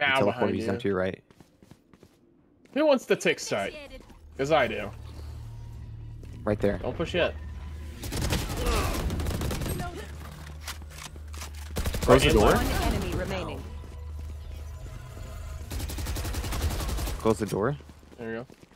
Now teleport. behind He's you. down to your right. Who wants to take sight? Because I do. Right there. Don't push yet. Close the door. One enemy remaining. Close the door. There you go.